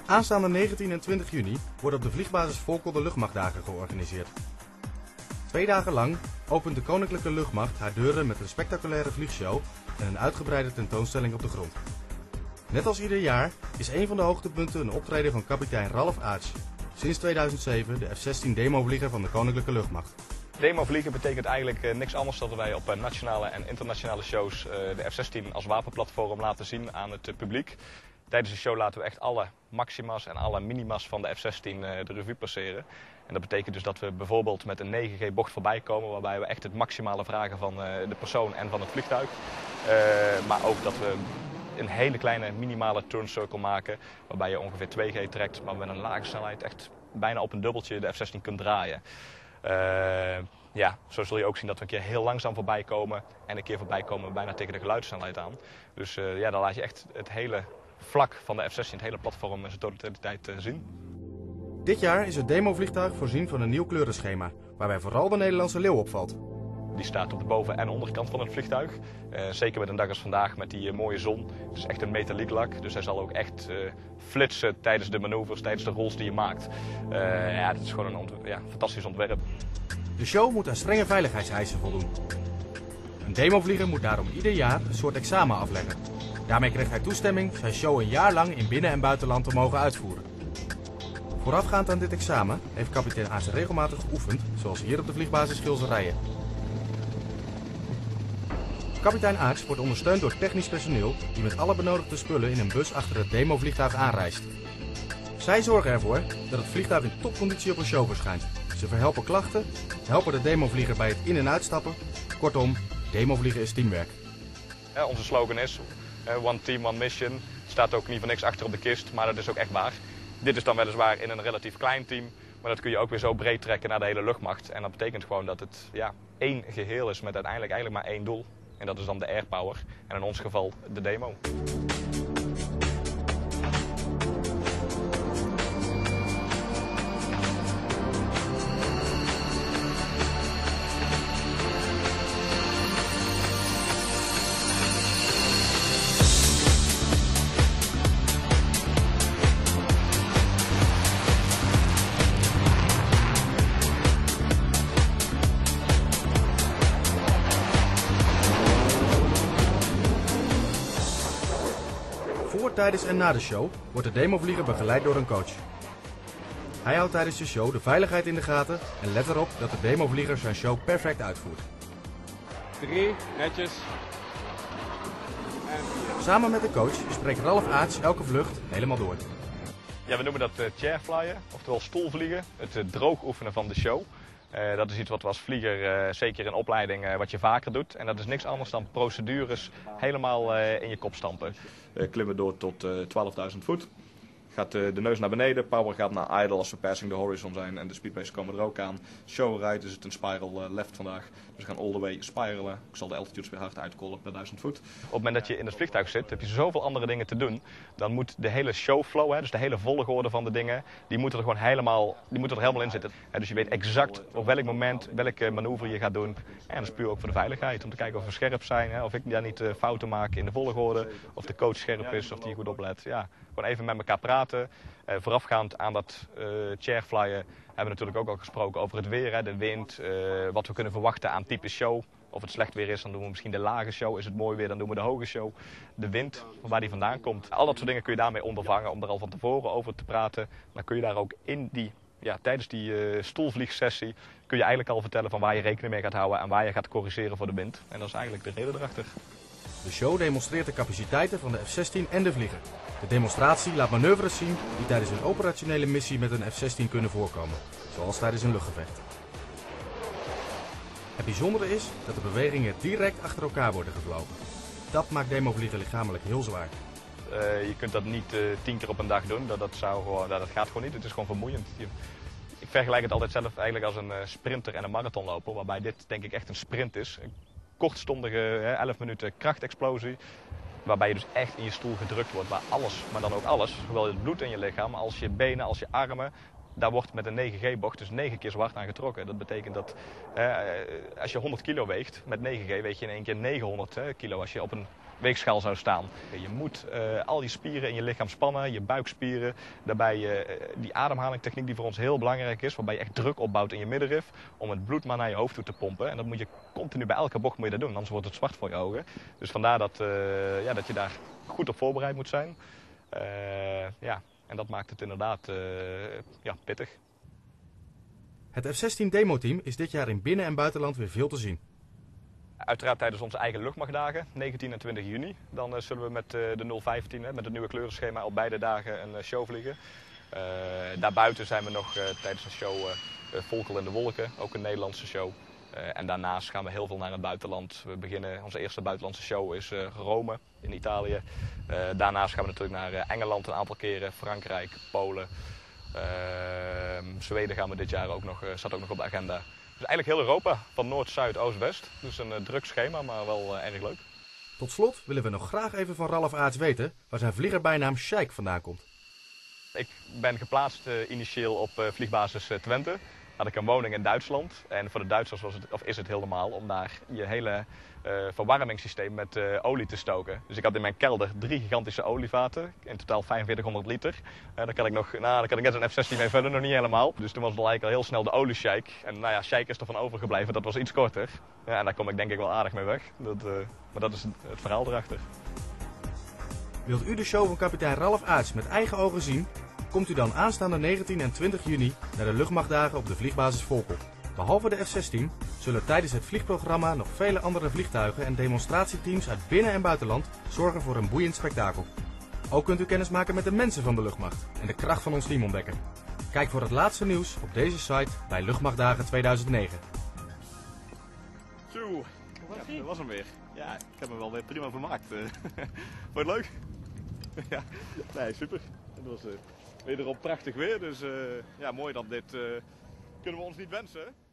Aanstaande 19 en 20 juni worden op de vliegbasis Volkel de luchtmachtdagen georganiseerd. 2 dagen lang opent de Koninklijke Luchtmacht haar deuren met een spectaculaire vliegshow en een uitgebreide tentoonstelling op de grond. Net als ieder jaar is een van de hoogtepunten een optreden van kapitein Ralf Aerts, sinds 2007 de F-16 demovlieger van de Koninklijke Luchtmacht. Demovliegen betekent eigenlijk niks anders dan dat wij op nationale en internationale shows de F-16 als wapenplatform laten zien aan het publiek. Tijdens de show laten we echt alle maxima's en alle minima's van de F-16 de revue passeren. En dat betekent dus dat we bijvoorbeeld met een 9G bocht voorbij komen, waarbij we echt het maximale vragen van de persoon en van het vliegtuig. Maar ook dat we een hele kleine minimale turncircle maken, waarbij je ongeveer 2G trekt, maar met een lage snelheid echt bijna op een dubbeltje de F-16 kunt draaien. Ja, zo zul je ook zien dat we een keer heel langzaam voorbij komen en een keer voorbij komen bijna tegen de geluidssnelheid aan. Dus ja, dan laat je echt het hele vlak van de F-16, het hele platform in zijn totaliteit zien. Dit jaar is het demovliegtuig voorzien van een nieuw kleurenschema, waarbij vooral de Nederlandse leeuw opvalt. Die staat op de boven- en onderkant van het vliegtuig. Zeker met een dag als vandaag met die mooie zon. Het is echt een metaliek lak, dus hij zal ook echt flitsen tijdens de manoeuvres, tijdens de rolls die je maakt. Ja, het is gewoon een fantastisch ontwerp. De show moet aan strenge veiligheidseisen voldoen. Een demovlieger moet daarom ieder jaar een soort examen afleggen. Daarmee krijgt hij toestemming zijn show een jaar lang in binnen- en buitenland te mogen uitvoeren. Voorafgaand aan dit examen heeft kapitein Aerts regelmatig geoefend, zoals hier op de vliegbasis Gilserijen. Kapitein Aerts wordt ondersteund door technisch personeel die met alle benodigde spullen in een bus achter het demovliegtuig aanreist. Zij zorgen ervoor dat het vliegtuig in topconditie op een show verschijnt. Ze verhelpen klachten, helpen de demovlieger bij het in- en uitstappen. Kortom, demovliegen is teamwerk. Onze slogan is One Team, One Mission. Het staat ook niet voor niks achter op de kist, maar dat is ook echt waar. Dit is dan weliswaar in een relatief klein team, maar dat kun je ook weer zo breed trekken naar de hele luchtmacht. En dat betekent gewoon dat het één geheel is met uiteindelijk eigenlijk maar één doel. En dat is dan de airpower en in ons geval de demo. Voor, tijdens en na de show wordt de demovlieger begeleid door een coach. Hij houdt tijdens de show de veiligheid in de gaten en let erop dat de demovlieger zijn show perfect uitvoert. 3, netjes. Samen met de coach spreekt Ralf Aerts elke vlucht helemaal door. Ja, we noemen dat chairflyen, oftewel stoelvliegen, het droog oefenen van de show. Dat is iets wat we als vlieger, zeker in opleiding, wat je vaker doet. En dat is niks anders dan procedures helemaal in je kop stampen. Klimmen door tot 12.000 voet. Gaat de neus naar beneden, power gaat naar idle als we passing the horizon zijn en de speedways komen er ook aan. Showride is het een spiral left vandaag, dus we gaan all the way spiralen. Ik zal de altitudes weer hard uitcallen per 1000 voet. Op het moment dat je in het vliegtuig zit, heb je zoveel andere dingen te doen. Dan moet de hele showflow, dus de hele volgorde van de dingen, die moeten er gewoon helemaal in zitten. Dus je weet exact op welk moment, welke manoeuvre je gaat doen. En dat is puur ook voor de veiligheid, om te kijken of we scherp zijn, of ik daar niet fouten maak in de volgorde, of de coach scherp is, of die goed oplet. Ja, gewoon even met elkaar praten. Voorafgaand aan dat chairflyen hebben we natuurlijk ook al gesproken over het weer, de wind, wat we kunnen verwachten aan type show. Of het slecht weer is, dan doen we misschien de lage show. Is het mooi weer, dan doen we de hoge show. De wind, van waar die vandaan komt. Al dat soort dingen kun je daarmee ondervangen om er al van tevoren over te praten. Dan kun je daar ook tijdens die stoelvliegsessie kun je eigenlijk al vertellen van waar je rekening mee gaat houden en waar je gaat corrigeren voor de wind. En dat is eigenlijk de reden erachter. De show demonstreert de capaciteiten van de F-16 en de vlieger. De demonstratie laat manoeuvres zien die tijdens een operationele missie met een F-16 kunnen voorkomen, zoals tijdens een luchtgevecht. Het bijzondere is dat de bewegingen direct achter elkaar worden gevlogen. Dat maakt demovliegen lichamelijk heel zwaar. Je kunt dat niet 10 keer op een dag doen, dat gaat gewoon niet. Het is gewoon vermoeiend. Ik vergelijk het altijd zelf eigenlijk als een sprinter en een marathonloper, waarbij dit denk ik echt een sprint is. Een kortstondige 11 minuten krachtexplosie, waarbij je dus echt in je stoel gedrukt wordt, waar alles, maar dan ook alles, zowel het bloed in je lichaam als je benen, als je armen, daar wordt met een 9G-bocht dus 9 keer zwart aan getrokken. Dat betekent dat als je 100 kilo weegt, met 9G weeg je in één keer 900 kilo. Als je op een weegschaal zou staan. Je moet al die spieren in je lichaam spannen, je buikspieren. Daarbij die ademhalingstechniek die voor ons heel belangrijk is, waarbij je echt druk opbouwt in je middenrif om het bloed maar naar je hoofd toe te pompen. En dat moet je continu bij elke bocht moet je dat doen, anders wordt het zwart voor je ogen. Dus vandaar dat je daar goed op voorbereid moet zijn. En dat maakt het inderdaad pittig. Het F-16 demoteam is dit jaar in binnen- en buitenland weer veel te zien. Uiteraard tijdens onze eigen luchtmachtdagen, 19 en 20 juni. Dan zullen we met de 015, met het nieuwe kleurenschema, op beide dagen een show vliegen. Daarbuiten zijn we nog tijdens een show Volkel in de Wolken, ook een Nederlandse show. En daarnaast gaan we heel veel naar het buitenland. Onze eerste buitenlandse show is Rome in Italië. Daarnaast gaan we natuurlijk naar Engeland een aantal keren, Frankrijk, Polen. Zweden gaan we dit jaar staat ook nog op de agenda. Dus eigenlijk heel Europa, van noord, zuid, oost, west. Dus een druk schema, maar wel erg leuk. Tot slot willen we nog graag even van Ralf Aerts weten waar zijn vliegerbijnaam Sheik vandaan komt. Ik ben geplaatst initieel op vliegbasis Twente. Had ik een woning in Duitsland. En voor de Duitsers is het heel normaal om daar je hele verwarmingssysteem met olie te stoken. Dus ik had in mijn kelder 3 gigantische olievaten, in totaal 4500 liter. Daar kan ik net een F-16 mee verder, nog niet helemaal. Dus toen was het eigenlijk al heel snel de oliesheik. En sheik is ervan overgebleven, dat was iets korter. Ja, en daar kom ik denk ik wel aardig mee weg. Maar dat is het verhaal erachter. Wilt u de show van kapitein Ralf Aerts met eigen ogen zien? Komt u dan aanstaande 19 en 20 juni naar de luchtmachtdagen op de vliegbasis Volkel. Behalve de F-16 zullen tijdens het vliegprogramma nog vele andere vliegtuigen en demonstratieteams uit binnen- en buitenland zorgen voor een boeiend spektakel. Ook kunt u kennis maken met de mensen van de luchtmacht en de kracht van ons team ontdekken. Kijk voor het laatste nieuws op deze site bij Luchtmachtdagen 2009. Zo, dat was hem weer. Ja, ik heb me wel weer prima vermaakt. Vond je het leuk? Ja, nee, super. Het was wederom prachtig weer, dus mooi dan dit kunnen we ons niet wensen.